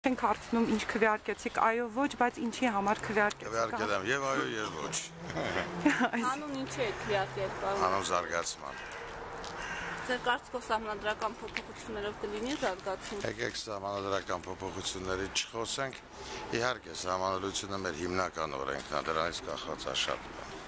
Չենք հարցնում ինչ քվեարկեցիք, այո, ոչ, բայց ինչի համար քվեարկեցիք։ Քվեարկել եմ եւ այո եւ ոչ։ Հանուն ինչի է քվեարկել, պարոն։ Հանուն զարգացման։ Ձեր կարծիքով սահմանադրական փոփոխություններով կլինի զարգացում։ Եկեք սահմանադրական փոփոխությունների չխոսենք։ Իհարկե, սահմանադրությունը մեր հիմնական օրենքն է, դրանից կախված է շատ բան։